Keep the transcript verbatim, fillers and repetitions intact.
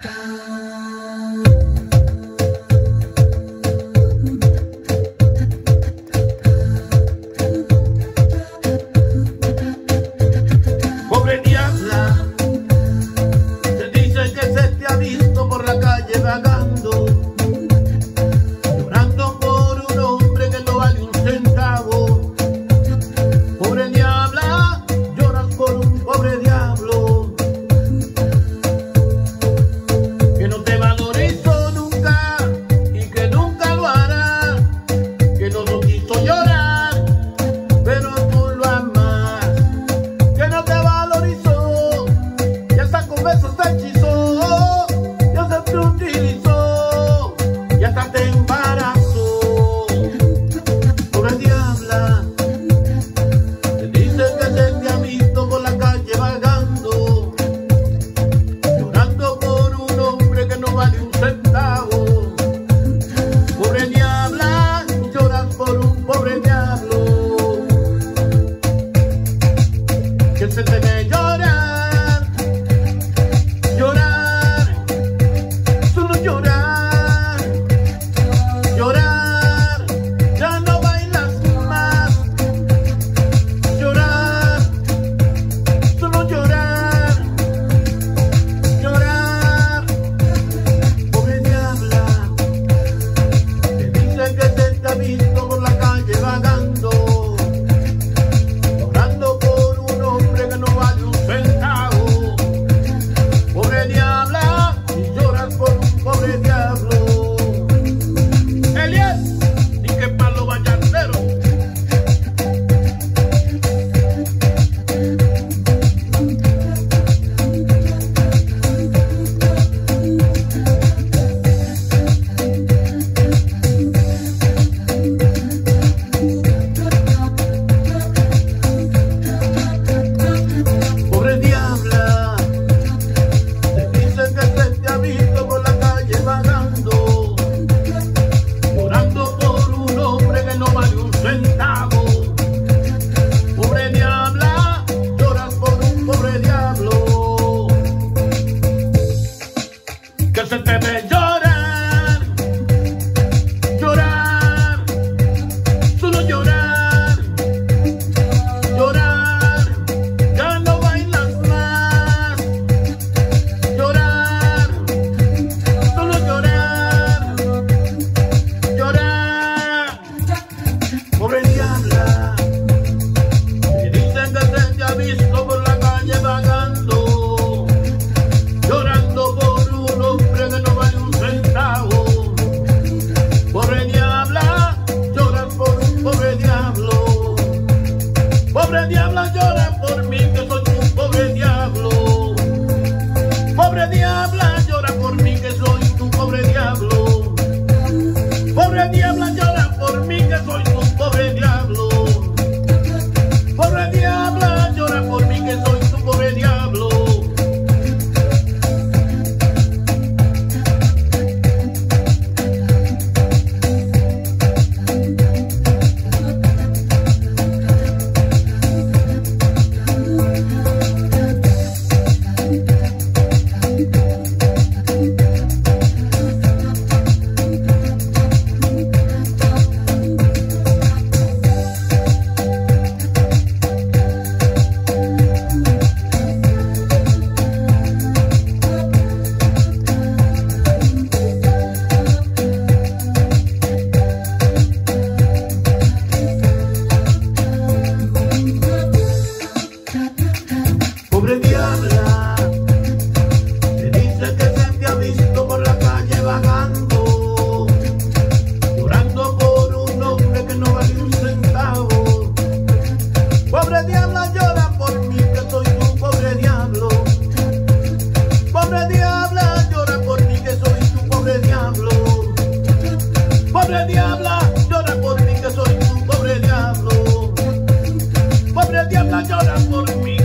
Pobre diabla, se dice que se te ha visto por la calle vagando, llorando por un hombre que no vale un centavo. Pobre diabla, lloras por un pobre diablo que no te valorizó nunca y que nunca lo hará, que no lo quiso llorar, pero tú lo amas, que no te valorizó y hasta con besos te hechizó y hasta te utilizó y hasta te embarazó. Pobre diabla, te dice que se te ha visto por la calle vagando, llorando por un hombre que no vale un centavo. Pobre diabla, lloras por un pobre diablo que se te ve llorar, llorar, solo llorar, llorar, ya no bailas más, llorar, solo llorar, llorar. Pobre diabla, te dice que se te ha visto por la calle vagando, llorando por un hombre que no vale un centavo. Pobre diabla, y lloras por un pobre diablo. Elias, ni que palo vallartero. Pobre diabla, te dicen que se te ha visto por la calle vagando, llorando por un hombre que no vale un centavo. Pobre diabla, lloras por un pobre diablo que se te ve llorar, llorar, solo llorar, llorar, ya no bailas más, llorar, solo llorar, llorar. Pobre diabla, te dicen que se te ha visto por la calle vagando, llorando por un hombre que no vale un centavo. Pobre diabla, lloras por un pobre diablo. Pobre diabla, llora por mí que soy un pobre diablo. Pobre diabla, llora por mí que soy tu pobre diablo. Pobre diabla, llora por mí que soy tu pobre diablo. Pobre diabla, llora por mí que soy tu pobre diablo. Pobre diabla, te dice que se te ha visto por la calle vagando, llorando por un hombre que no vale un centavo. Pobre diabla, llora por mí que soy tu pobre diablo. Pobre diabla, llora por mí que soy tu pobre diablo. Pobre diabla, llora por mí que soy tu pobre diablo. Pobre diabla, llora por mí.